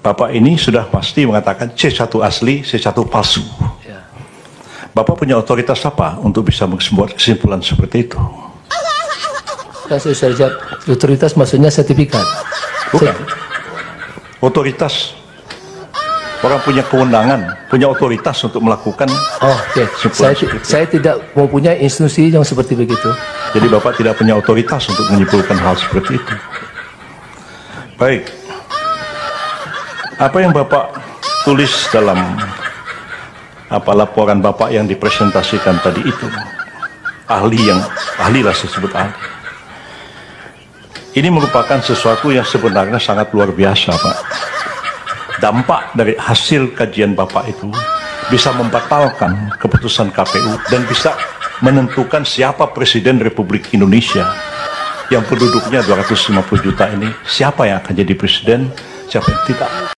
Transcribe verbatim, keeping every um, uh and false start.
Bapak ini sudah pasti mengatakan C satu asli, C satu palsu. Ya. Bapak punya otoritas apa untuk bisa membuat kesimpulan seperti itu? Saya sudah jawab, otoritas maksudnya sertifikat. Bukan. Otoritas. Orang punya kewenangan, punya otoritas untuk melakukan. Oh, oke. Okay. Saya, saya tidak mempunyai institusi yang seperti begitu. Jadi Bapak tidak punya otoritas untuk menyimpulkan hal seperti itu. Baik. Apa yang Bapak tulis dalam apa laporan Bapak yang dipresentasikan tadi itu, ahli yang ahli lah saya sebut ahli. Ini merupakan sesuatu yang sebenarnya sangat luar biasa, Pak. Dampak dari hasil kajian Bapak itu bisa membatalkan keputusan K P U dan bisa menentukan siapa Presiden Republik Indonesia yang penduduknya dua ratus lima puluh juta ini, siapa yang akan jadi presiden, siapa yang tidak.